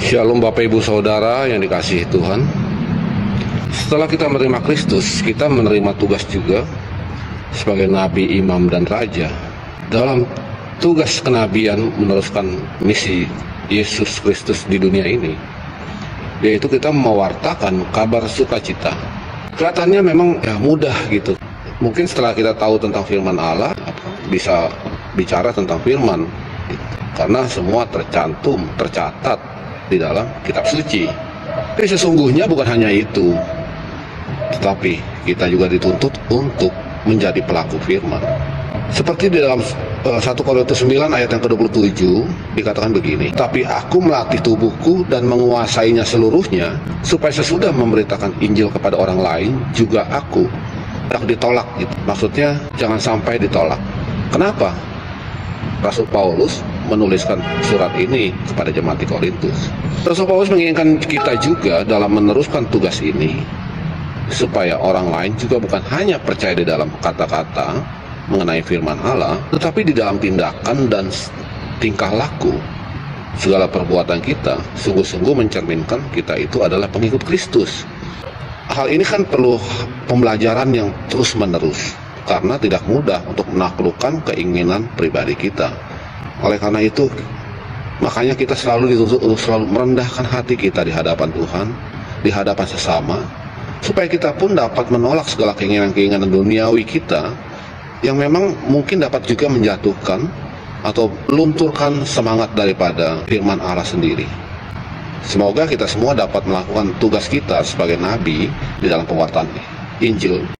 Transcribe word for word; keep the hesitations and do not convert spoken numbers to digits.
Shalom Bapak Ibu Saudara yang dikasihi Tuhan. Setelah kita menerima Kristus, kita menerima tugas juga sebagai nabi, imam, dan raja dalam tugas kenabian meneruskan misi Yesus Kristus di dunia ini, yaitu kita mewartakan kabar sukacita. Kelihatannya memang ya mudah gitu. Mungkin setelah kita tahu tentang firman Allah, bisa bicara tentang firman, karena semua tercantum, tercatat di dalam kitab suci. Tapi sesungguhnya bukan hanya itu, tetapi kita juga dituntut untuk menjadi pelaku firman. Seperti di dalam uh, satu Korintus sembilan ayat yang ke dua puluh tujuh dikatakan begini, tapi aku melatih tubuhku dan menguasainya seluruhnya, supaya sesudah memberitakan Injil kepada orang lain, juga aku tak ditolak gitu. Maksudnya jangan sampai ditolak. Kenapa Rasul Paulus menuliskan surat ini kepada jemaat di Korintus? Rasul Paulus menginginkan kita juga dalam meneruskan tugas ini, supaya orang lain juga bukan hanya percaya di dalam kata-kata mengenai firman Allah, tetapi di dalam tindakan dan tingkah laku. Segala perbuatan kita sungguh-sungguh mencerminkan kita itu adalah pengikut Kristus. Hal ini kan perlu pembelajaran yang terus-menerus, karena tidak mudah untuk menaklukkan keinginan pribadi kita. Oleh karena itu, makanya kita selalu dituntut untuk selalu merendahkan hati kita di hadapan Tuhan, di hadapan sesama, supaya kita pun dapat menolak segala keinginan-keinginan duniawi kita yang memang mungkin dapat juga menjatuhkan atau melunturkan semangat daripada firman Allah sendiri. Semoga kita semua dapat melakukan tugas kita sebagai nabi di dalam pewartaan Injil